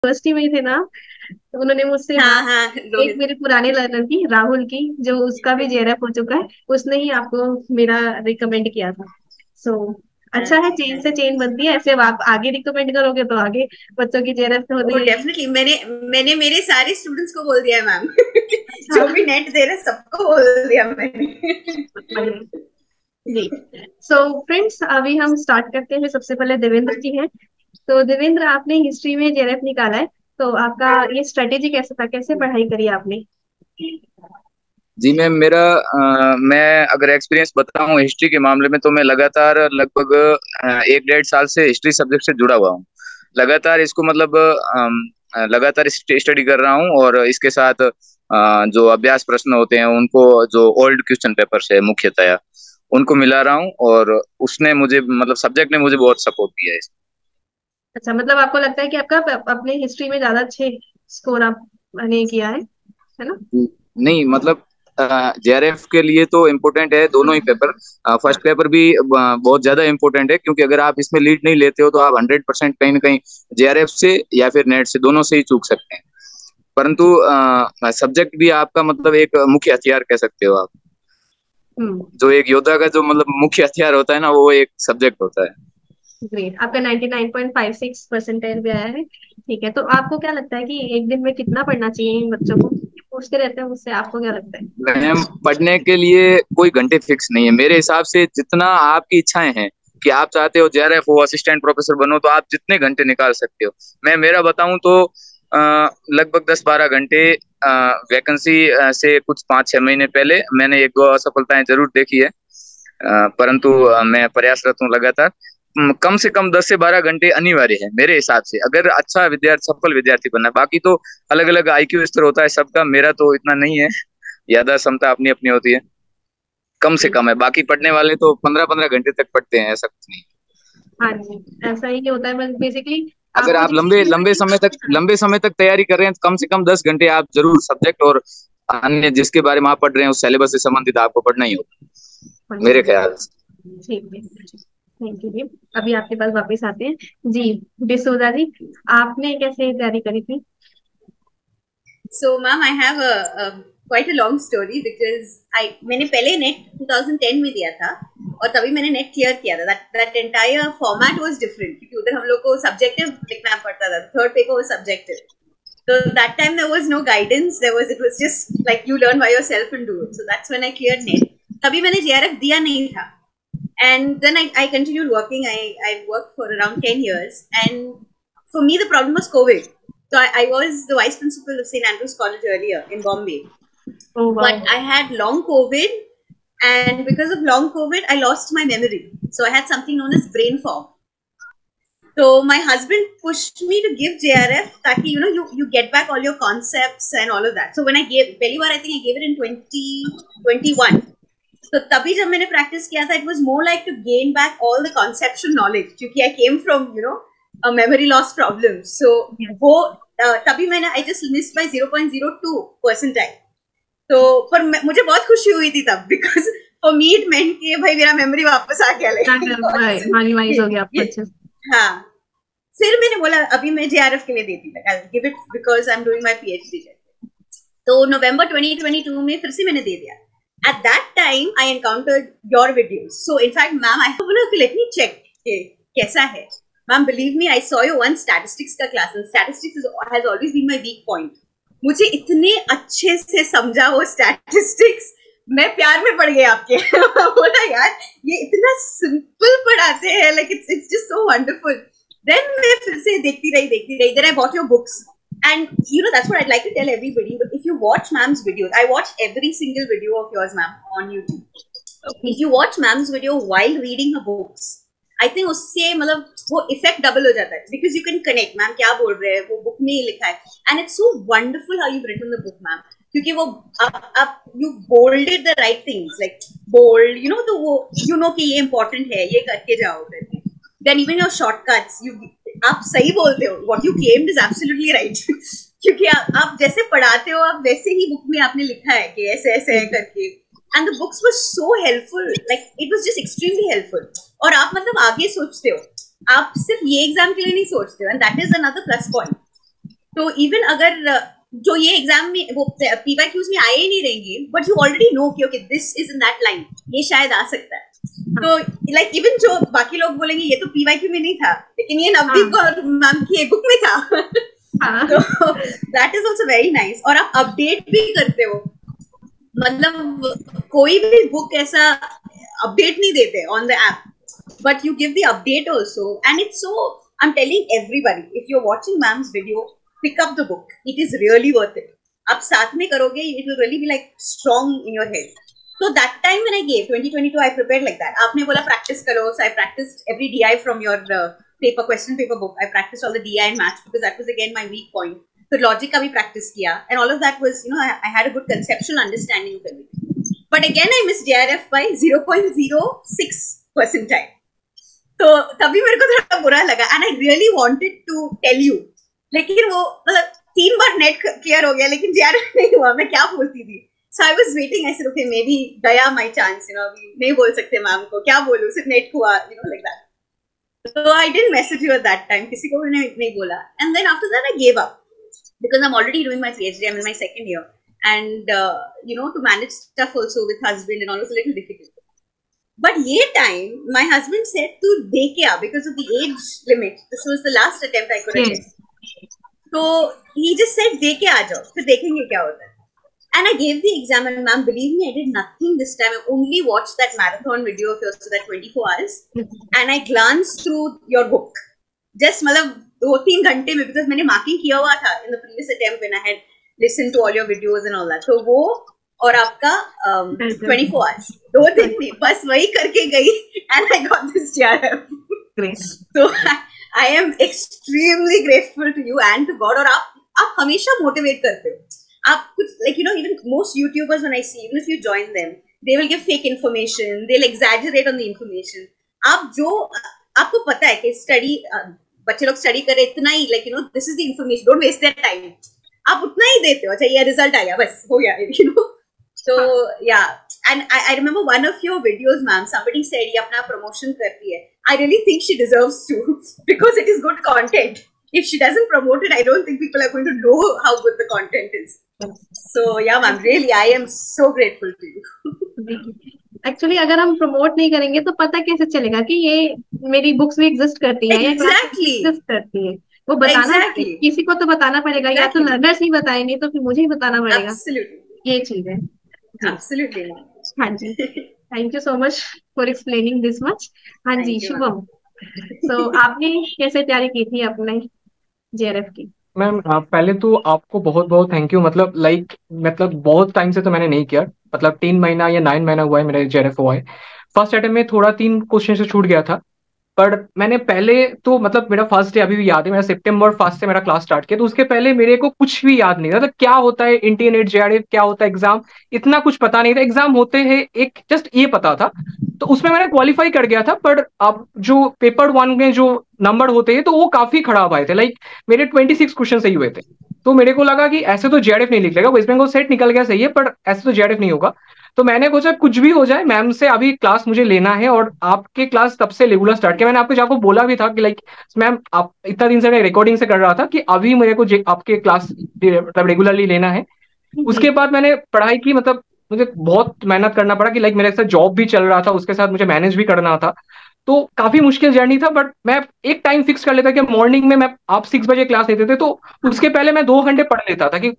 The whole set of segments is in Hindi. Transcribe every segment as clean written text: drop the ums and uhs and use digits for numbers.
यूनिवर्सिटी में ही थे ना, तो उन्होंने मुझसे हाँ बात, हाँ, एक रोहित। मेरे पुराने लर्नर की, राहुल की, जो उसका भी जेआरएफ हो चुका है, उसने ही आपको मेरा रिकमेंड किया था। सो हाँ अच्छा है, जी, हाँ चेन से जी। चेन बनती है, ऐसे अब आप आगे रिकमेंड करोगे तो आगे बच्चों की जेआरएफ तो ओ होती है। डेफिनेटली, मैंने मेरे सारे स्टूडेंट्स को बोल दिया है मैम। अच्छा। जो भी नेट दे रहे सबको बोल दिया मैंने। जी। सो फ्रेंड्स, अभी हम स्टार्ट करते हैं। सबसे पहले देवेंद्र जी हैं। तो देवेंद्र, आपने हिस्ट्री में जेआरएफ निकाला है, तो आपका ये स्ट्रेटेजी कैसा था, कैसे पढ़ाई करी आपने? जी मैम, मैं अगर एक्सपीरियंस बताऊं हिस्ट्री के मामले में, तो मैं लगातार लगभग 1 डेढ़ साल से हिस्ट्री सब्जेक्ट से जुड़ा हुआ हूँ। लगातार इसको मतलब लगातार स्टडी कर रहा हूँ, और इसके साथ जो अभ्यास प्रश्न होते हैं उनको, जो ओल्ड क्वेश्चन पेपर्स है मुख्यतया, उनको मिला रहा हूँ। और उसने मुझे मतलब सब्जेक्ट ने मुझे बहुत सपोर्ट किया है। अच्छा, मतलब आपको लगता है कि आपका अपने हिस्ट्री में ज्यादा अच्छे स्कोर आपने किया है ना? नहीं मतलब, जेआरएफ के लिए तो इम्पोर्टेंट है दोनों ही पेपर। फर्स्ट हाँ। पेपर भी बहुत ज्यादा इम्पोर्टेंट है, क्योंकि अगर आप इसमें लीड नहीं लेते हो तो आप 100% कहीं ना कहीं जेआरएफ से या फिर नेट से, दोनों से ही चूक सकते हैं। परंतु सब्जेक्ट भी आपका मतलब एक मुख्य हथियार कह सकते हो आप। हम्म। जो एक योद्धा का जो मतलब मुख्य हथियार होता है ना, वो एक सब्जेक्ट होता है। ग्रेट, आपका 99.56 परसेंटेज भी आया है। ठीक है, तो आपको क्या लगता है कि एक दिन में कितना पढ़ना चाहिए इन बच्चों को? ये पूछते रहते हैं मुझसे, आपको क्या लगता है? मैम, पढ़ने के लिए कोई घंटे फिक्स नहीं है मेरे हिसाब से। जितना आपकी इच्छाएं हैं कि आप चाहते हो जेआरएफ हो, असिस्टेंट प्रोफेसर बनो, तो आप जितने घंटे निकाल सकते हो। मैं मेरा बताऊं तो लगभग 10-12 घंटे। वैकेंसी से कुछ 5-6 महीने पहले मैंने एक दो असफलताएं जरूर देखी है, परंतु मैं प्रयासरत हूँ लगातार। कम से कम 10 से 12 घंटे अनिवार्य है मेरे हिसाब से, अगर अच्छा विद्यार्थी, सफल विद्यार्थी बनना। बाकी तो अलग अलग आईक्यू स्तर होता है सबका, मेरा तो इतना नहीं है। यादा क्षमता अपनी अपनी होती है। कम से जी। कम है, बाकी पढ़ने वाले तो 15-15 घंटे तक पढ़ते हैं, ऐसा कुछ नहीं। हाँ जी, ऐसा ही होता है, बस बेसिकली अगर आपको आप जिस लंबे चीज में, हाँ, लंबे समय तक तैयारी कर रहे हैं, तो कम से कम 10 घंटे आप जरूर सब्जेक्ट और अन्य जिसके बारे में आप पढ़ रहे हैं उस सिलेबस से संबंधित आपको पढ़ना ही होगा, हाँ मेरे जी, ख्याल से। ठीक है। Thank you ji. अभी आपके पास वापस आते हैं जी। डिसोजा जी, आपने कैसे तैयारी करी थी? So, ma'am, I have a quite a long story because I मैंने पहले नेट 2010 में दिया था, और तभी मैंने नेट क्लियर किया था. That entire format was different क्योंकि उधर हम लोग को सब्जेक्टिव लिखना पड़ता था. Third paper was subjective. So that time there was no guidance. It was just like you learn by yourself and do it. So that's when I cleared net. तभी मैंने JRF दिया नहीं था. And then I continued working. I worked for around 10 years. And for me, the problem was COVID. So I was the vice principal of St. Andrews College earlier in Bombay. ओ वाह। But I had long COVID. And because of long COVID, I lost my memory. So I had something known as brain fog. So my husband pushed me to give JRF ताकि you get back all your concepts and all of that. So when I gave पहली बार, I think I gave it in 2021. तो तभी जब मैंने प्रैक्टिस किया था, it was more like to gain back all the conceptual knowledge क्योंकि I came from a memory loss problem. So yes. वो तभी मैंने I just missed by 0.02 percentile. तो पर मुझे बहुत खुशी हुई थी तब because for me it meant कि भाई मेरा मेमोरी वापस आ गया माइनलाइज ये, हो गया आपको ये, अच्छे से। हाँ. फिर मैंने बोला अभी मैं जेआरएफ के लिए देती हूँ, I give it because I am doing my PhD. तो नवंबर 2022 में फिर से मैंने दे दिया. At that time I encountered your videos. So in fact ma'am I बोला कि लेट मी चेक कैसा है. Ma'am believe me, I saw your one statistics का class, and statistics has always been my weak point. मुझे इतने अच्छे से समझा वो स्टैटिस्टिक्स, मैं प्यार में पड़ गई आपके. बोला यार ये इतना सिंपल पढ़ाते हैं, like it's just so wonderful. Then मैं फिर से देखती रही. Then I bought your books. And that's what I'd like to tell everybody. But if you watch ma'am's videos, I watch every single video of yours, ma'am, on YouTube. Okay. If you watch ma'am's video while reading her books, I think उससे मतलब वो effect double हो जाता है. Because you can connect, ma'am क्या बोल रहे हैं, वो book में ही लिखा है. And it's so wonderful how you've written the book, ma'am. क्योंकि वो आप you bolded the right things, like bold, तो वो कि ये important है, ये करके जाओ करके. Then even your shortcuts, आप सही बोलते हो. What you claimed is absolutely right. क्योंकि आप जैसे पढ़ाते हो, आप वैसे ही बुक में आपने लिखा है कि ऐसे ऐसे है करके. And the books were so helpful. Like it was just extremely helpful. और आप मतलब आगे सोचते हो. आप सिर्फ ये एग्जाम के लिए नहीं सोचते हो. And that is another plus point. तो इवन अगर जो ये एग्जाम में वो पीवाईक्यूज में आए ही नहीं रहेंगे, बट यू ऑलरेडी नो कि okay this is in that line, ये शायद आ सकता है। तो लाइक इवन जो बाकी लोग बोलेंगे ये तो पीवाईक्यू में नहीं था, लेकिन ये नवदीप कौर मैम की बुक में था। तो that is also very nice. और आप अपडेट भी करते हो, मतलब कोई भी बुक ऐसा अपडेट नहीं देते on the app, but you give the update also, and it's so, I'm telling everybody, if you're watching ma'am's video, pick up the book, it is really worth it. आप साथ में करोगे, it will really be like strong in your head. So that time when I gave 2022, I prepared like that. आपने बोला practice करो, so I practiced every DI from your paper, question paper book. I practiced all the DI and maths because that was again my weak point. So logic का भी practice किया, and all of that was, you know, I had a good conceptual understanding of everything. But again, I missed JRF by 0.06 percentile. तो तभी मेरे को थोड़ा बुरा लगा, and I really wanted to tell you, लेकिन वो मतलब 3 बार नेट क्लियर हो गया लेकिन जेआरएफ नहीं हुआ, मैं क्या बोलती थी। So I was waiting, I said okay maybe गया माय चांस, यू नो, नहीं बोल सकते मैम को, क्या बोलूं, सिर्फ नेट हुआ, you know, like that. So I didn't message you at that time, किसी को भी नहीं बोला, and then after that I gave up because I'm already doing my PhD, I'm in my second year, and you know, to manage stuff also with husband and all was a little difficult. But ये time, my husband said to दे के आ, because of the age limit. This was the last attempt I could attempt. So he just said दे के आ जाओ, फिर देखेंगे क्या होता है. And I gave the exam, and ma'am, believe me, I did nothing this time. I only watched that marathon video of yours, so that 24 hours, and I glanced through your book. Just मतलब 2-3 घंटे में, because मैंने marking किया हुआ था in the previous attempt when I had listened to all your videos and all that. So वो और आपका 24 hours, 2 दिन में बस वही करके गई, and I got this JRF. Great. So I am extremely grateful to you and to God. और आप हमेशा motivate करते हो. आप कुछ, like, you know, even most YouTubers when I see, even if you join them, they will give fake information, they'll exaggerate on the information. आप जो आपको पता है कि स्टडी, बच्चे लोग स्टडी करे इतना ही, like, you know, this is the information, don't waste their time, आप उतना ही देते हो, अच्छा ये रिजल्ट आया बस हो गया, you know. So yeah, and I remember one of your videos, ma'am, somebody said ये अपना promotion करती है. I really think she deserves to because it is good content. If she doesn't promote it, I don't think people are going to know how good the content is. So yeah, ma'am, really, I am so grateful to you. Actually अगर हम प्रमोट नहीं करेंगे तो पता कैसे चलेगा कि ये मेरी बुक्स भी एग्जिस्ट करती हैं, exactly. या एग्जिस्ट करती है, वो बताना exactly. किसी को तो बताना पड़ेगा, exactly. या तो लर्नर्स ही बताएंगे तो फिर मुझे ही बताना पड़ेगा. Absolutely. ये चीज है. Absolutely. हाँ जी, thank you so much for explaining this much. हाँ जी, शुभम, तो आपने कैसे तैयारी की थी अपने जेआरएफ की? मैम पहले तो आपको बहुत बहुत थैंक यू, मतलब बहुत टाइम से तो मैंने नहीं किया, मतलब 3 महीना या 9 महीना हुआ है मेरे जेआरएफ हुआ है. फर्स्ट अटेम्प्ट में थोड़ा 3 क्वेश्चन से छूट गया था, पर मैंने पहले तो मतलब मेरा फर्स्ट डे अभी भी याद है, मेरा सितंबर 1 से मेरा क्लास स्टार्ट किया, तो उसके पहले मेरे को कुछ भी याद नहीं था, मतलब क्या होता है इंटरनेट जेआरएफ, क्या होता है एग्जाम, इतना कुछ पता नहीं था. एग्जाम होते हैं एक जस्ट ये पता था, तो उसमें मैंने क्वालिफाई कर गया था. पर अब जो पेपर 1 में जो नंबर होते हैं तो वो काफी खराब आए थे, लाइक मेरे 26 क्वेश्चन सही हुए थे. तो मेरे को लगा कि ऐसे तो जेआरएफ नहीं निकलेगा, वेस्ट बंगाल सेट निकल गया सही है, पर ऐसे तो जेआरएफ नहीं होगा. तो मैंने सोचा कुछ भी हो जाए, मैम से अभी क्लास मुझे लेना है, और आपके क्लास तब से रेगुलर स्टार्ट किया. मैंने आपको जाको बोला भी था कि लाइक मैम, आप इतना दिन से मैं रिकॉर्डिंग से कर रहा था कि अभी मेरे को आपके क्लास मतलब रेगुलरली लेना है. उसके बाद मैंने पढ़ाई की, मतलब मुझे बहुत मेहनत करना पड़ा कि लाइक मेरे साथ जॉब भी चल रहा था, उसके साथ मुझे मैनेज भी करना था, तो काफी मुश्किल जर्नी था. बट मैं एक टाइम फिक्स कर लेता कि मॉर्निंग में मैं आप 6 बजे क्लास लेते थे, तो उसके पहले मैं 2 घंटे पढ़ लेता था कि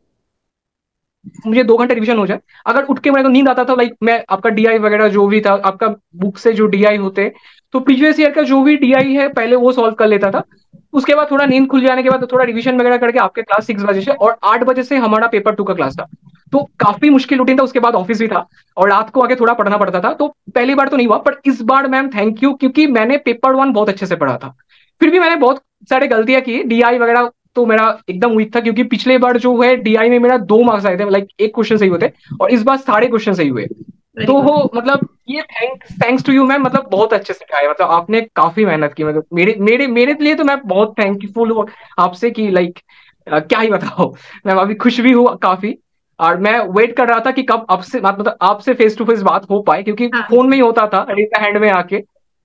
मुझे 2 घंटे रिवीजन हो जाए. अगर उठ के मेरे को नींद आता था, लाइक मैं आपका डीआई वगैरह जो भी था, आपका बुक से जो डीआई होते, तो प्रीवियस ईयर का जो भी डीआई है पहले वो सॉल्व कर लेता था. उसके बाद थोड़ा नींद खुल जाने के बाद थोड़ा रिवीजन वगैरह करके आपके क्लास 6 बजे से, और 8 बजे से हमारा पेपर 2 का क्लास था. तो काफी मुश्किल रूटीन था. उसके बाद ऑफिस भी था और रात को आके थोड़ा पढ़ना पड़ता था. तो पहली बार तो नहीं हुआ, पर इस बार मैम थैंक यू, क्योंकि मैंने पेपर 1 बहुत अच्छे से पढ़ा था. फिर भी मैंने बहुत सारे गलतियां की. डीआई वगैरह तो मेरा एकदम वीक था, क्योंकि पिछले बार जो है डीआई में मेरा 2 मार्क्स आए थे, लाइक 1 क्वेश्चन सही हुए थे, और इस बार सारे क्वेश्चन सही हुए. तो हो मतलब ये थैंक्स टू यू मैम, मतलब बहुत अच्छे से सिखाया, मतलब आपने काफी मेहनत की, मतलब मेरे लिए तो मैं बहुत थैंकफुल हूँ आपसे कि लाइक क्या ही बताओ. मैं अभी खुश भी हूँ काफी, और मैं वेट कर रहा था कि कब आपसे मतलब आपसे फेस टू फेस बात हो पाए, क्योंकि फोन में ही होता था, रेज हैंड में आके.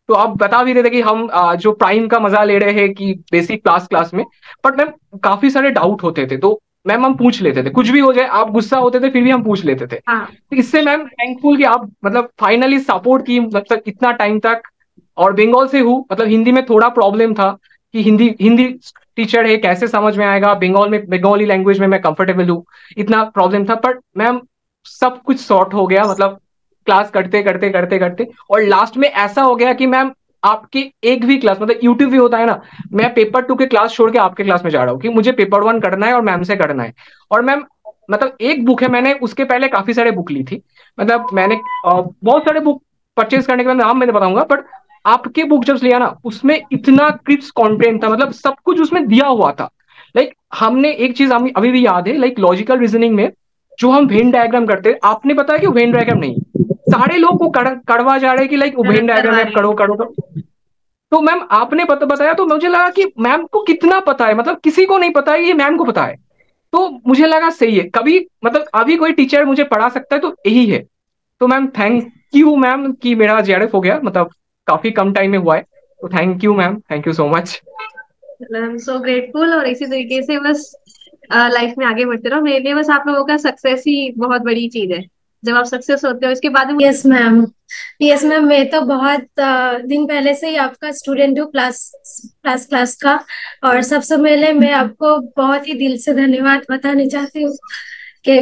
तो आप बता भी रहे थे कि हम जो प्राइम का मजा ले रहे हैं कि बेसिक क्लास में, बट मैम काफी सारे डाउट होते थे, तो मैम हम पूछ लेते थे, कुछ भी हो जाए, आप गुस्सा होते थे फिर भी हम पूछ लेते थे। हाँ। तो इससे मैम थैंकफुल कि आप मतलब फाइनली सपोर्ट की, मतलब इतना टाइम तक। और बंगाल से हूँ, मतलब हिंदी में थोड़ा प्रॉब्लम था कि हिंदी हिंदी टीचर है कैसे समझ में आएगा, बंगाल में बंगाली लैंग्वेज में मैं कंफर्टेबल हूँ, इतना प्रॉब्लम था। पर मैम सब कुछ सॉर्ट हो गया, मतलब क्लास करते करते करते करते, और लास्ट में ऐसा हो गया कि मैम आपकी एक भी क्लास, मतलब यूट्यूब भी होता है ना, मैं पेपर 2 के क्लास छोड़ के आपके क्लास में जा रहा हूँ कि मुझे पेपर 1 करना है और मैम से करना है। और मैम मतलब एक बुक है, मैंने उसके पहले काफी सारे बुक ली थी, मतलब मैंने बहुत सारे बुक परचेज करने के बाद नाम मैं बताऊंगा, बट आपके बुक जब लिया ना, उसमें इतना क्रिप्स कंटेंट था, मतलब सब कुछ उसमें दिया हुआ था। लाइक हमने एक चीज हमें अभी भी याद है, लाइक लॉजिकल रीजनिंग में जो हम वेन डायग्राम करते हैं, आपने बताया कि वेन डायग्राम नहीं, सारे लोग को कड़वा जा रहे हैं कि लाइक वेन गलत डायग्राम करवा में रही करो करो करो। तो मैम आपने बताया, तो मुझे लगा कि मैम को कितना पता है, मतलब किसी को नहीं पता है, ये मैम को पता है। तो मुझे लगा सही है, कभी मतलब अभी कोई टीचर मुझे पढ़ा सकता है तो यही है। तो मैम थैंक यू मैम कि मेरा जेआरएफ हो गया, मतलब काफी कम टाइम में हुआ है, तो thank you ma'am, thank you so much. I am so grateful. और इसी तरीके से बस लाइफ में आगे बढ़ते रहो। मेरे लिए बस आप लोगों का सक्सेस ही बहुत बड़ी चीज है। जब आप सक्सेस होते हो इसके बाद में। Yes ma'am. यस मैम, मैं तो बहुत दिन पहले से ही आपका स्टूडेंट हूँ, क्लास का। और सबसे पहले मैं आपको बहुत ही दिल से धन्यवाद बताना चाहती हूँ कि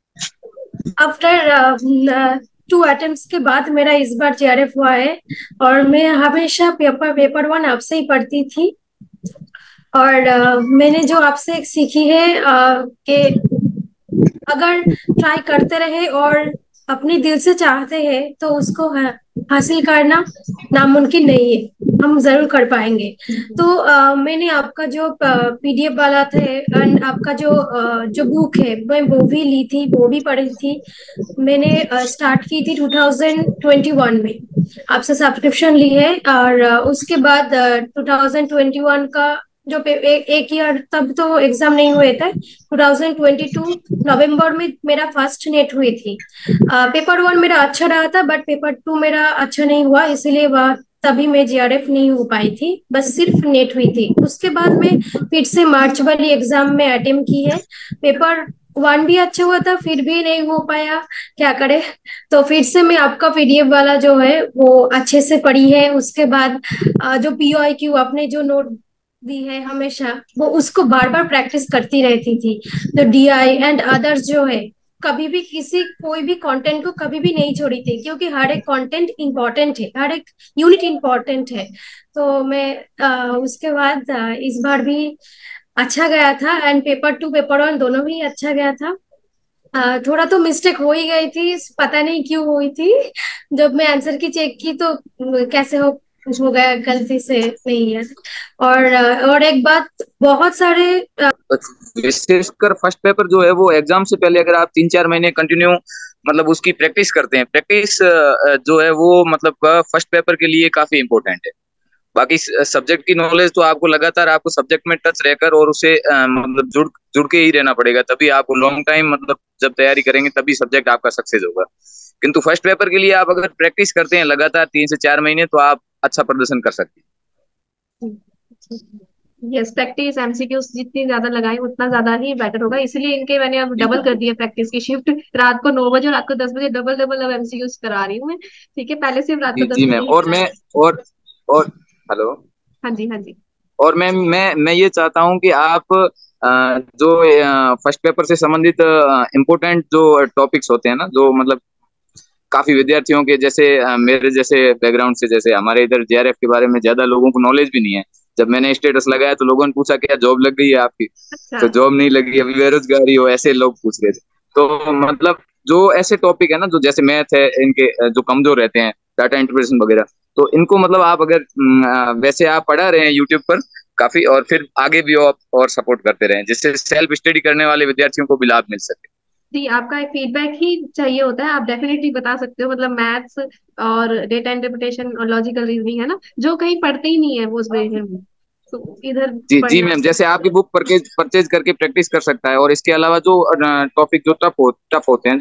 आफ्टर 2 अटेम्प्ट्स के बाद मेरा इस बार जेआरएफ हुआ है। और मैं हमेशा पेपर 1 आपसे ही पढ़ती थी। और मैंने जो आपसे एक सीखी है कि अगर ट्राई करते रहे और अपने दिल से चाहते हैं तो उसको हासिल करना नामुमकिन नहीं है, हम जरूर कर पाएंगे। तो मैंने आपका जो पीडीएफ वाला था एंड आपका जो बुक है मैं वो भी ली थी, वो भी पढ़ी थी। मैंने स्टार्ट की थी 2021 में, आपसे सब्सक्रिप्शन ली है। और उसके बाद 2021 का जो एक ईयर तब तो एग्जाम नहीं हुए थे। 2022 नवंबर में मेरा फर्स्ट नेट हुई थी। पेपर 1 मेरा अच्छा रहा था, बट पेपर 2 मेरा अच्छा नहीं हुआ, इसीलिए वह तभी मैं जेआरएफ नहीं हो पाई थी, बस सिर्फ नेट हुई थी। उसके बाद में फिर से मार्च वाली एग्जाम में अटेम्प्ट की है। पेपर 1 भी अच्छा हुआ था, फिर भी नहीं हो पाया, क्या करे। तो फिर से मैं आपका पीडीएफ वाला जो है वो अच्छे से पढ़ी है। उसके बाद जो पीओआईक्यू आपने जो नोट दी है हमेशा, वो उसको बार बार प्रैक्टिस करती रहती थी। जो डीआई एंड अदर्स जो है, कभी भी कोई भी कंटेंट को कभी भी नहीं छोड़ी थी, क्योंकि हर एक कंटेंट इंपॉर्टेंट है, हर एक यूनिट इंपॉर्टेंट है। तो मैं उसके बाद इस बार भी अच्छा गया था एंड पेपर 2 पेपर 1 दोनों भी अच्छा गया था। थोड़ा तो मिस्टेक हो ही गई थी, पता नहीं क्यों हुई थी। जब मैं आंसर की चेक की तो कैसे हो गया, गलती से नहीं है। और एक बात, बहुत सारे विशेषकर फर्स्ट पेपर जो है वो एग्जाम से पहले अगर आप 3-4 महीने कंटिन्यू मतलब उसकी प्रैक्टिस करते हैं, प्रैक्टिस जो है वो मतलब फर्स्ट पेपर के लिए काफी इंपॉर्टेंट है। बाकी सब्जेक्ट की नॉलेज तो आपको लगातार आपको सब्जेक्ट में टच रहकर और उसे मतलब जुड़ जुड़ के ही रहना पड़ेगा, तभी आपको लॉन्ग टाइम मतलब जब तैयारी करेंगे तभी सब्जेक्ट आपका सक्सेस होगा। किंतु फर्स्ट पेपर के लिए आप अगर प्रैक्टिस करते हैं लगातार 3 से 4 महीने तो आप अच्छा प्रदर्शन कर सकते हैं। यस, प्रैक्टिस एमसीक्यूज जितनी ज्यादा लगाए उतना ज्यादा ही बेटर होगा। इसलिए इनके मैंने अब डबल कर दिया प्रैक्टिस की शिफ्ट। रात को 9 बजे और रात को 10 बजे डबल डबल अब एमसीक्यूज करा रही हूँ मैं। ठीक है, पहले सिर्फ रात जी को दस जी मैम। बजे ही और करा मैं रही और हेलो। हूँ। हाँ जी, हाँ जी। और मैम मैं ये चाहता हूँ कि आप जो फर्स्ट पेपर से संबंधित इम्पोर्टेंट जो टॉपिक्स होते हैं ना, जो मतलब काफी विद्यार्थियों के जैसे मेरे जैसे बैकग्राउंड से, जैसे हमारे इधर जेआरएफ के बारे में ज्यादा लोगों को नॉलेज भी नहीं है। जब मैंने स्टेटस लगाया तो लोगों ने पूछा क्या जॉब लग गई है आपकी? अच्छा। तो जॉब नहीं लगी, अभी बेरोजगारी हो, ऐसे लोग पूछ रहे थे। तो मतलब जो ऐसे टॉपिक है ना, जो जैसे मैथ है, इनके जो कमजोर रहते हैं, डाटा इंटरप्रिटेशन वगैरह, तो इनको मतलब आप अगर वैसे आप पढ़ा रहे हैं यूट्यूब पर काफी, और फिर आगे भी आप और सपोर्ट करते रहें जिससे सेल्फ स्टडी करने वाले विद्यार्थियों को भी लाभ मिल सके। जी, आपका एक फीडबैक ही चाहिए होता है। आप डेफिनेटली बता सकते हो, मतलब मैथ्स और डेटा इंटरप्रिटेशन और लॉजिकल रीजनिंग है ना, जो कहीं पढ़ते ही नहीं है वो उस विषय में, तो इधर जी जी पढ़ना। मैम, जैसे आपकी बुक परचेज करके प्रैक्टिस कर सकता है, और इसके अलावा जो टॉपिक जो टफ होते हैं, जो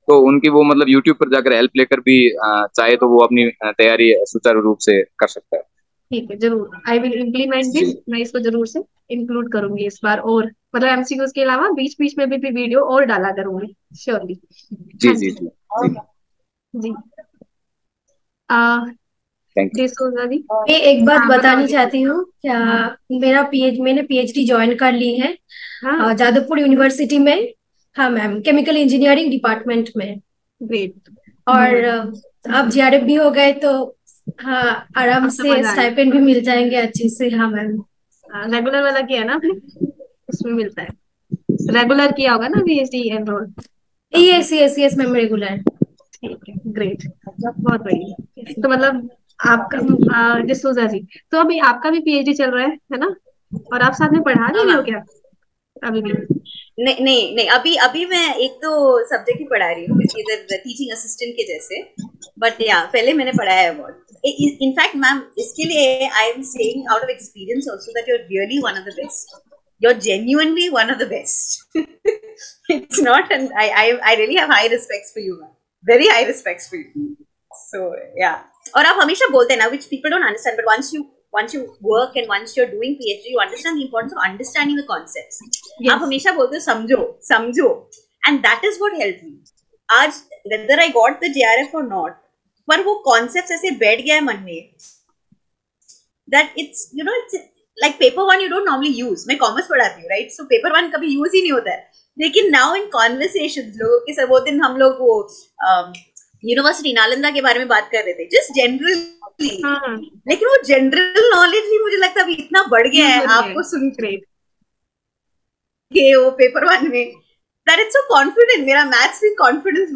तो उनकी वो मतलब यूट्यूब पर जाकर हेल्प लेकर भी चाहे तो वो अपनी तैयारी सुचारू रूप से कर सकता है। ठीक है, जरूर आई विल इम्प्लीमेंट दिस। जी मैं इसको जरूर से इंक्लूड करूंगी इस बार, और मतलब एमसीक्यूज के अलावा बीच बीच में भी वीडियो और डाला करूंगी श्योरली। जी हाँ जी जी। जी जी। जी। आ, थैंक यू। डिसोजा जी। मैं एक बात हाँ बताओ बतानी चाहती डिसोजा। हूँ क्या। मैंने पीएचडी ज्वाइन कर ली है हाँ। जादवपुर यूनिवर्सिटी में। हाँ मैम, केमिकल इंजीनियरिंग डिपार्टमेंट में। ग्रेट। और बहुत। अब जीआरएफ भी हो गए तो हाँ, आराम अब तो से मजा आएगा। स्टाइपेंड भी मिल जाएंगे अच्छे से। हाँ मैम। रेगुलर वाला किया ना आपने, उसमें मिलता है। रेगुलर किया होगा ना पीएचडी एनरोल आपने। Yes yes yes ma'am, regular. ठीक है, ग्रेट। बहुत बढ़िया। तो मतलब आपका डिसोजा जी, तो अभी आपका भी पीएचडी चल रहा है ना? और आप साथ में पढ़ा हाँ रही भी हो मैम। क्या अभी भी? नहीं नहीं नहीं, अभी अभी मैं एक तो सब्जेक्ट ही पढ़ा रही हूँ, इधर टीचिंग असिस्टेंट के जैसे। बट या पहले मैंने पढ़ाया है बहुत। इनफैक्ट मैम, इसके लिए I am saying out of experience also that you are really one of the best. You are genuinely one of the best. It's not, and I really have high respects for you ma'am, very high respects for you. So ya, और आप हमेशा बोलते हैं ना, which people don't understand, but once you work and once you're doing PhD, you understand the importance of understanding the concepts. आप यस। हमेशा बोलते हो समझो समझो, and that is what helped me. आज whether I got the JRF or not, पर वो concepts ऐसे बैठ गया है मन में, that it's it's like paper one you don't normally use. मैं commerce पढ़ाती हूँ, right? So paper one कभी use ही नहीं होता है, लेकिन now in conversations लोगों के साथ, वो दिन हम लोग वो यूनिवर्सिटी नालंदा के बारे में बात कर रहे थे, जस्ट जनरली। हाँ। लेकिन वो जनरल नॉलेज भी मुझे लगता है अभी इतना बढ़ गया है आपको सुन ग्रेट। के वो पेपर वन में, दैट इट्स सो कॉन्फिडेंट। मेरा मैथ्स में कॉन्फिडेंस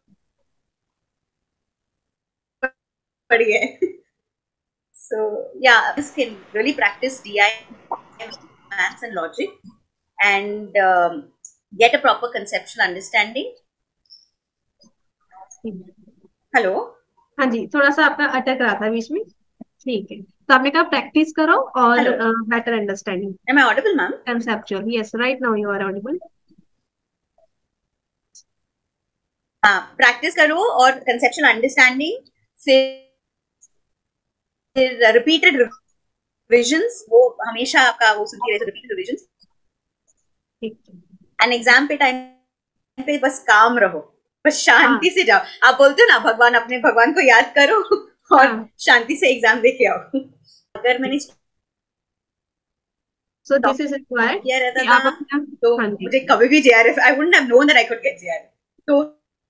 बढ़ गया है। So ya, this can really practice DI, maths and logic, and get a proper conceptual understanding. Hello. हाँ जी, थोड़ा सा आपका अटक रहा था बीच में। ठीक है, तो आपने कहा प्रैक्टिस करो और hello, better understanding am I audible ma'am? Conceptual. Yes, right now you are audible. हाँ, प्रैक्टिस करो और कंसेप्चुअल अंडरस्टैंडिंग, फिर रिपीटेड रिविजन्स, वो हमेशा आपका वो सुनती रहे, रिपीटेड रिविजन्स। एंड एग्जाम पे टाइम पे बस काम रहो, बस शांति से जाओ। आप बोलते हो ना, भगवान, अपने भगवान को याद करो और शांति से एग्जाम दे के आओ। अगर मैंने सो दिस इज रिक्वायर्ड किया रहता कि था आप अपना, तो हाँ जी, मुझे कभी भी JRF, I wouldn't have known that I could get JRF। तो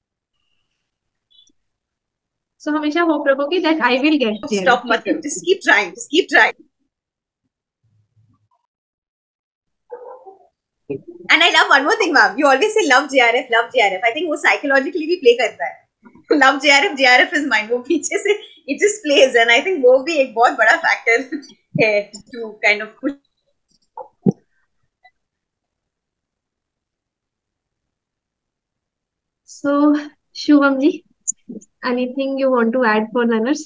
सो हमेशा होप रखो कि that I will get JRF. Stop मत करो, just keep trying, just keep trying. And I love one more thing, ma'am. You always say love JRF, love JRF. I think वो psychologically भी play करता है। Love JRF, JRF is mine. वो पीछे से it just plays, and I think वो भी एक बहुत बड़ा factor है to kind of push. So Shubham ji, anything you want to add for learners?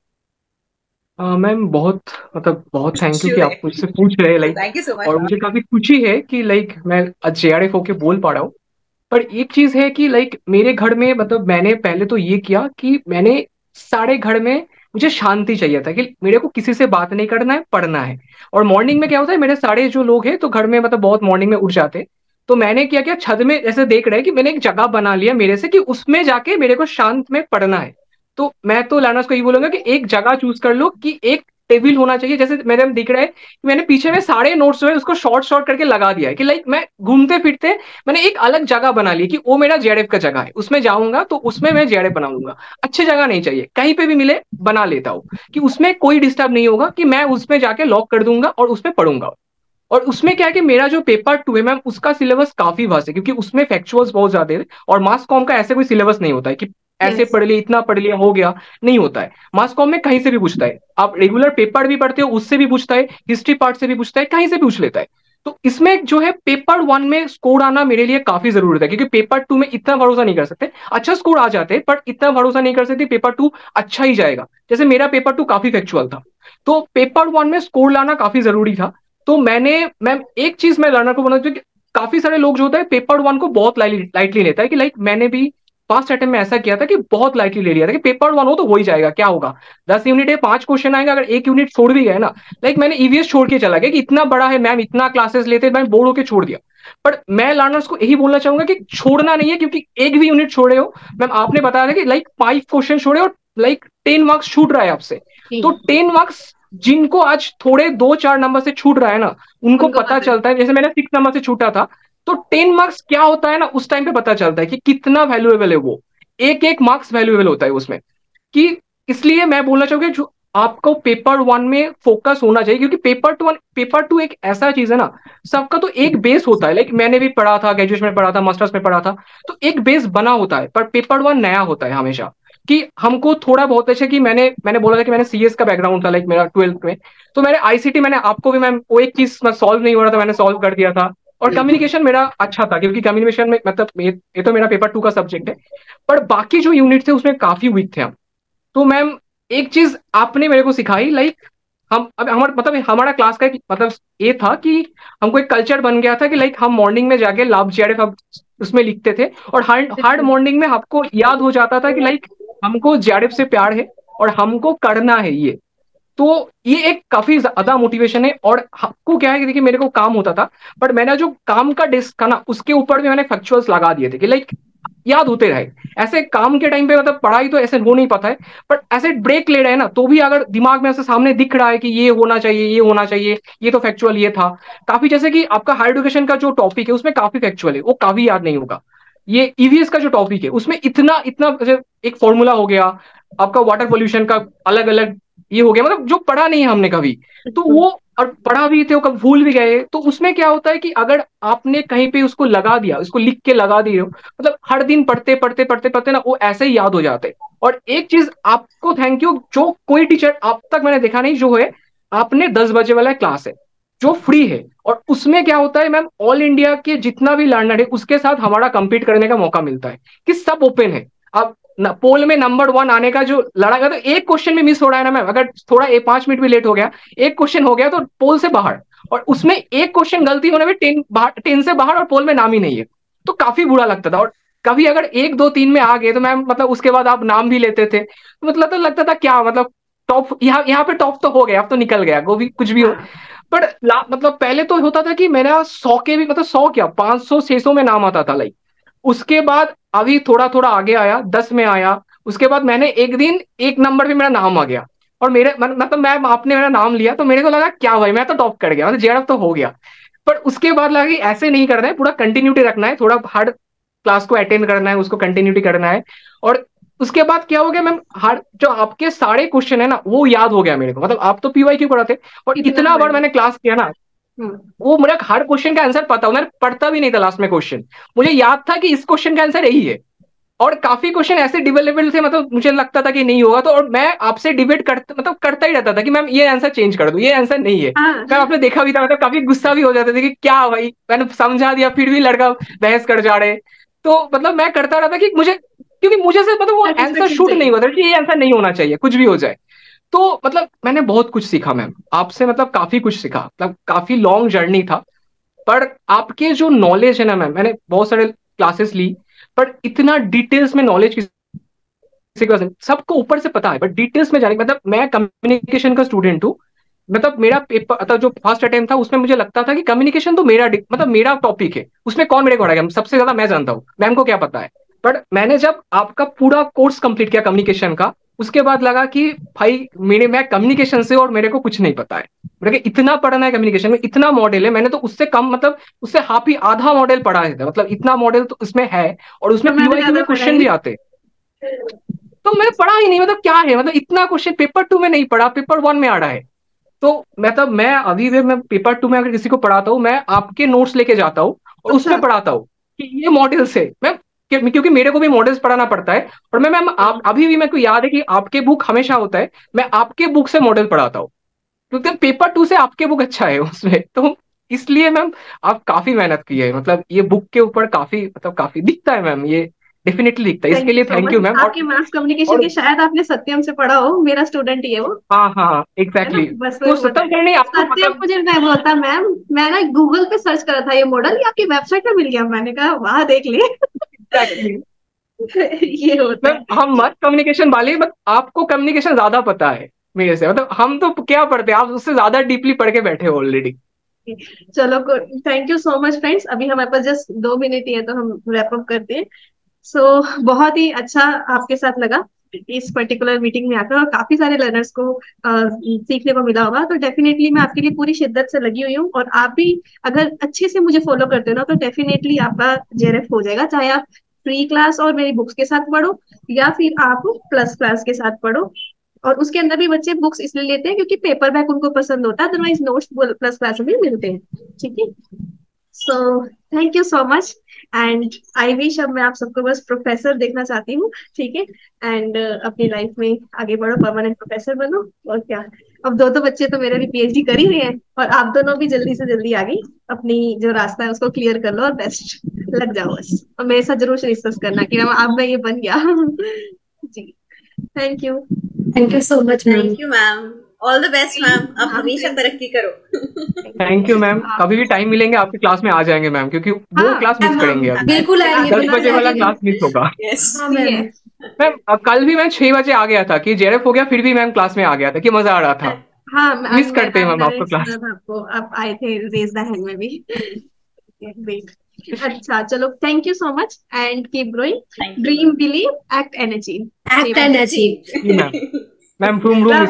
Ma'am बहुत बहुत थैंक यू कि Sure. आप मुझसे पूछ रहे हैं Thank you so much, और ma'am. मुझे काफी खुशी है कि मैं JRF होके बोल पा रहा हूँ। पर एक चीज है कि मेरे घर में मैंने पहले तो ये किया कि मैंने सारे घर में मुझे शांति चाहिए था कि मेरे को किसी से बात नहीं करना है, पढ़ना है। और मॉर्निंग में क्या होता है, मेरे सारे जो लोग हैं तो घर में बहुत मॉर्निंग में उठ जाते। तो मैंने क्या किया, छत में ऐसे देख रहे हैं कि मैंने एक जगह बना लिया मेरे से कि उसमें जाके मेरे को शांत में पढ़ना है। तो मैं तो लर्नर्स को ये बोलूंगा कि एक जगह चूज कर लो कि एक टेबल होना चाहिए। जैसे मेरे में दिख रहा है कि मैंने पीछे में सारे नोट्स जो है उसको शॉर्ट शॉर्ट करके लगा दिया है कि मैं घूमते फिरते मैंने एक अलग जगह बना ली कि वो मेरा JRF का जगह है, उसमें जाऊंगा तो उसमें मैं JRF बना लूंगा। अच्छी जगह नहीं चाहिए, कहीं पे भी मिले बना लेता हूँ कि उसमें कोई डिस्टर्ब नहीं होगा, कि मैं उसमें जाके लॉक कर दूंगा और उसमें पढ़ूंगा। और उसमें क्या है कि मेरा जो पेपर 2 है मैम, उसका सिलेबस काफी वास्ट है क्योंकि उसमें फैक्चुअल्स बहुत ज्यादा है। और मास कॉम का ऐसे कोई सिलेबस नहीं होता है कि ऐसे Yes. पढ़ लिया, इतना पढ़ लिया, हो गया, नहीं होता है। मास कॉम में कहीं से भी पूछता है, आप रेगुलर पेपर भी पढ़ते हो उससे भी पूछता है, हिस्ट्री पार्ट से भी पूछता है, कहीं से भी पूछ लेता है। तो इसमें जो है पेपर 1 में स्कोर आना मेरे लिए काफी जरूरत है क्योंकि पेपर 2 में इतना भरोसा नहीं कर सकते। अच्छा स्कोर आ जाते हैं पर इतना भरोसा नहीं कर सकते पेपर 2 अच्छा ही जाएगा। जैसे मेरा पेपर 2 काफी फैक्चुअल था, तो पेपर 1 में स्कोर लाना काफी जरूरी था। तो मैम एक चीज मैं लर्नर को बोलना चाहिए कि काफी सारे लोग जो होता है पेपर 1 को बहुत लाइटली लेता है कि मैंने भी फर्स्ट अटेम्प्ट में ऐसा किया था कि बहुत लाइटली ले लिया था कि पेपर 1 हो तो हो ही जाएगा, क्या होगा, 10 यूनिट है, 5 क्वेश्चन आएंगे, अगर एक यूनिट छोड़ भी गए ना, लाइक मैंने ईवीएस छोड़ के चला गया कि इतना बड़ा है मैम, इतना क्लासेस लेते, मैं बोर्ड होके छोड़ दिया। पर मैं लर्नर्स को यही बोलना चाहूंगा कि छोड़ना नहीं है, क्योंकि एक भी यूनिट छोड़े हो, मैम आपने बताया था कि लाइक 5 क्वेश्चन छोड़े और लाइक 10 मार्क्स छूट रहा है आपसे, तो 10 मार्क्स जिनको आज थोड़े 2-4 नंबर से छूट रहा है ना, उनको पता चलता है, जैसे मैंने 6 नंबर से छूटा था, तो 10 मार्क्स क्या होता है ना, उस टाइम पे पता चलता है कि कितना वैल्यूएबल है वो, एक एक मार्क्स वैल्यूएबल होता है उसमें, कि इसलिए मैं बोलना चाहूंगा जो आपको पेपर 1 में फोकस होना चाहिए, क्योंकि पेपर टू एक ऐसा चीज है ना, सबका तो एक बेस होता है, लाइक मैंने भी पढ़ा था, ग्रेजुएशन में पढ़ा था, मास्टर्स में पढ़ा था, तो एक बेस बना होता है, पर पेपर 1 नया होता है हमेशा, कि हमको थोड़ा बहुत अच्छा, कि मैंने मैंने बोला था कि मैंने सीएस का बैकग्राउंड था, लाइक मेरा 12th में, तो मैंने आईसीटी, मैंने आपको भी, मैम वो एक चीज सॉल्व नहीं हो रहा था, मैंने सॉल्व कर दिया था, और कम्युनिकेशन मेरा अच्छा था, क्योंकि कम्युनिकेशन में मतलब ये तो मेरा पेपर 2 का सब्जेक्ट है, पर बाकी जो यूनिट थे उसमें काफी वीक थे हम। तो मैम एक चीज आपने मेरे को सिखाई, लाइक हम अब हमारा मतलब हमारा क्लास का एक मतलब ये था कि हमको एक कल्चर बन गया था कि लाइक हम मॉर्निंग में जाके लाभ जेआरएफ उसमें लिखते थे, और हार्ड हार्ड मॉर्निंग में आपको याद हो जाता था कि लाइक हमको जेआरएफ से प्यार है और हमको करना है ये, तो ये एक काफी ज्यादा मोटिवेशन है। और आपको क्या है कि देखिए मेरे को काम होता था, बट मैंने जो काम का डिस्क था ना, उसके ऊपर भी मैंने फैक्चुअल्स लगा दिए थे कि लाइक याद होते रहे, ऐसे काम के टाइम पे मतलब पढ़ाई तो ऐसे हो नहीं पाता है, बट ऐसे ब्रेक ले रहे हैं ना, तो भी अगर दिमाग में ऐसे सामने दिख रहा है कि ये होना चाहिए, ये होना चाहिए, ये तो फैक्चुअल ये था काफी, जैसे कि आपका हायर एजुकेशन का जो टॉपिक है उसमें काफी फैक्चुअल है, वो काफी याद नहीं होगा। ये ईवीएस का जो टॉपिक है उसमें इतना इतना एक फॉर्मूला हो गया, आपका वाटर पोल्यूशन का अलग अलग ये हो गया, मतलब जो पढ़ा नहीं है हमने कभी, तो वो, और पढ़ा भी थे वो कभी भूल भी गए, तो उसमें क्या होता है कि अगर आपने कहीं पे उसको लगा दिया, उसको लिख के लगा दिए हो, मतलब हर दिन पढ़ते पढ़ते पढ़ते पढ़ते ना वो ऐसे ही याद हो जाते। और एक चीज आपको थैंक यू, जो कोई टीचर अब तक मैंने देखा नहीं जो है, आपने 10 बजे वाला क्लास है जो फ्री है, और उसमें क्या होता है मैम, ऑल इंडिया के जितना भी लर्नर है उसके साथ हमारा कंपीट करने का मौका मिलता है, कि सब ओपन है। अब पोल में नंबर 1 आने का जो लड़ाई, तो एक क्वेश्चन में मिस हो रहा है ना मैम, अगर थोड़ा 5 मिनट भी लेट हो गया, एक क्वेश्चन हो गया तो पोल से बाहर, और उसमें एक क्वेश्चन गलती होने में 10 से बाहर, और पोल में नाम ही नहीं है, तो काफी बुरा लगता था। और कभी अगर 1 2 3 में आ गए तो मैम मतलब उसके बाद आप नाम भी लेते थे, तो मतलब तो लगता था क्या मतलब टॉप, यहाँ पे टॉप तो हो गया, अब तो निकल गया वो भी कुछ भी हो। पर मतलब पहले तो होता था कि मेरा 100 के भी मतलब 100 क्या 500 600 में नाम आता था, लाइक उसके बाद अभी थोड़ा थोड़ा आगे आया, 10 में आया, उसके बाद मैंने एक दिन 1 नंबर पे मेरा नाम आ गया, और मेरे मतलब मैं आपने मेरा नाम लिया तो मेरे को लगा क्या भाई मैं तो टॉप कर गया, मतलब जेआरएफ तो हो गया। पर उसके बाद लगा कि ऐसे नहीं करना है, पूरा कंटिन्यूटी रखना है, थोड़ा हार्ड क्लास को अटेंड करना है, उसको कंटिन्यूटी करना है। और उसके बाद क्या हो गया मैम, हर जो आपके सारे क्वेश्चन है ना वो याद हो गया मेरे को, मतलब आप तो पीवाई क्यों पढ़ाते, और इतना बार मैंने क्लास किया ना, वो मेरा हर क्वेश्चन का आंसर पता, मैं पढ़ता भी नहीं था लास्ट में क्वेश्चन, मुझे याद था कि इस क्वेश्चन का आंसर यही है। और काफी क्वेश्चन ऐसे डिबेटेबल थे, मतलब मुझे लगता था कि नहीं होगा तो, और मैं आपसे डिबेट करता मतलब करता ही रहता था कि मैम ये आंसर चेंज कर दो, ये आंसर नहीं है। मैम आपने देखा भी था, मतलब काफी गुस्सा भी हो जाते थे कि क्या भाई मैंने समझा दिया फिर भी लड़का बहस कर जा रहे, तो मतलब मैं करता रहता कि मुझे, क्योंकि मुझे से मतलब वो आंसर शूट नहीं होता कि ये आंसर नहीं होना चाहिए कुछ भी हो जाए। तो मतलब मैंने बहुत कुछ सीखा मैम आपसे, मतलब काफी कुछ सीखा, मतलब काफी लॉन्ग जर्नी था। पर आपके जो नॉलेज है ना मैम, मैंने बहुत सारे क्लासेस ली, बट इतना डिटेल्स में नॉलेज किसी को सबको ऊपर से पता है, बट डिटेल्स में जाने, मतलब मैं कम्युनिकेशन का स्टूडेंट हूँ, मतलब मेरा पेपर मतलब जो फर्स्ट अटेम्प्ट था उसमें मुझे लगता था कि कम्युनिकेशन तो मेरा मतलब मेरा टॉपिक है, उसमें कौन मेरे को हराएगा, सबसे ज्यादा मैं जानता हूँ, मैम को क्या पता है। बट मैंने जब आपका पूरा कोर्स कंप्लीट किया कम्युनिकेशन का, उसके बाद लगा कि भाई मैं कम्युनिकेशन से और मेरे को कुछ नहीं पता है, मेरे को इतना पढ़ना है कम्युनिकेशन में, इतना मॉडल है, मैंने तो उससे कम मतलब उससे हाफ ही आधा मॉडल पढ़ा है, मतलब इतना मॉडल तो उसमें है, और उसमें पीवाईक्यू में क्वेश्चन भी आते, तो मैं पढ़ा ही नहीं, मतलब क्या है, मतलब इतना क्वेश्चन पेपर 2 में नहीं पढ़ा, पेपर 1 में आ रहा है। तो मतलब मैं अभी भी मैं पेपर 2 में अगर किसी को पढ़ाता हूँ, मैं आपके नोट्स लेके जाता हूँ और उसमें पढ़ाता हूँ कि ये मॉडल्स है, मैं क्योंकि मेरे को भी मॉडल्स पढ़ाना पड़ता है, और मैं मैम आप अभी भी मेरे को याद है कि आपके बुक हमेशा होता है, मैं आपके बुक से मॉडल पढ़ाता हूँ, क्योंकि पेपर 2 से आपके बुक अच्छा है उसमें, तो इसलिए मैम आप काफी मेहनत की है, मतलब ये बुक के ऊपर काफी मतलब काफी दिखता है मैम, ये डेफिनेटली दिखता है, इसके लिए थैंक यू मैम। आपके मास कम्युनिकेशन के शायद आपने सत्यम से पढ़ा हो, मेरा स्टूडेंट ही है वो। हाँ हाँ है ना, एग्जैक्टली, बस तो वही सत्यम सर ने आपको सत्यम मतलब मुझे मैं बोलता मैम, मैं ना गूगल पे सर्च करा था ये मॉडल, ये आपकी वेबसाइट पे मिल गया, मैंने कहा वाह देख लिए। एग्जैक्टली ये होता है। मैम हम मत कम्युनिकेशन वाले, बट आपको कम्युनिकेशन ज्यादा पता है मेरे से, मतलब हम तो क्या पढ़ते हैं, आप उससे ज्यादा डीपली पढ़ के बैठे हो ऑलरेडी। चलो, thank you so much friends. अभी हमारे पास जस्ट 2 मिनट ही है, तो हम रैप अप करते हैं। सो बहुत ही अच्छा आपके साथ लगा इस पर्टिकुलर मीटिंग में आकर, और काफी सारे लर्नर्स को सीखने को मिला होगा। तो डेफिनेटली मैं आपके लिए पूरी शिद्दत से लगी हुई हूँ, और आप भी अगर अच्छे से मुझे फॉलो करते हो ना, तो डेफिनेटली आपका जेआरएफ हो जाएगा। चाहे आप फ्री क्लास और मेरी बुक्स के साथ पढ़ो, या फिर आप प्लस क्लास के साथ पढ़ो। और उसके अंदर भी बच्चे बुक्स इसलिए लेते हैं क्योंकि पेपर बैक उनको पसंद होता है, अदरवाइज नोट्स प्लस क्लास में भी मिलते हैं। ठीक है। So thank you so much, and I wish, अब मैं आप सबको बस प्रोफेसर देखना चाहती हूँ। ठीक है। एंड अपनी लाइफ में आगे बढ़ो, परमानेंट प्रोफेसर बनो, और क्या। अब दो बच्चे तो मेरे भी पीएचडी कर ही रहे हैं, और आप दोनों भी जल्दी से जल्दी आगे अपनी जो रास्ता है उसको क्लियर कर लो, और बेस्ट लग जाओ बस। और मेरे साथ जरूर डिस्कस करना कि मैम अब मैं ये बन गया। जी, thank you. Thank you so much ma'am. Thank you ma'am, all the best ma'am, आप हमेशा तरक्की करो। थैंक यू मैम, कभी भी टाइम मिलेंगे आपकी क्लास में आ जाएंगे मैम, क्योंकि वो हाँ, क्लास मिस मैम करेंगे हम अभी। बिल्कुल आएंगे, 10 बिल्कुल बजे वाला आएंगे। क्लास मिस होगा। यस, हाँ मैम। Yes. मैम कल भी मैं 6 बजे आ गया था कि जेआरएफ हो गया, फिर भी मैम क्लास में आ गया था कि मजा आ रहा था। हाँ, मिस करते हैं मैम मैंने आपको क्लास। सुना था आपको, आप आए थे रेज द हैंड में भी। Great. अच्छा, चलो, thank you so much, and keep growing. Thank you dream, believe, act, and achieve. Act and achieve. जी मैम। Ma'am room room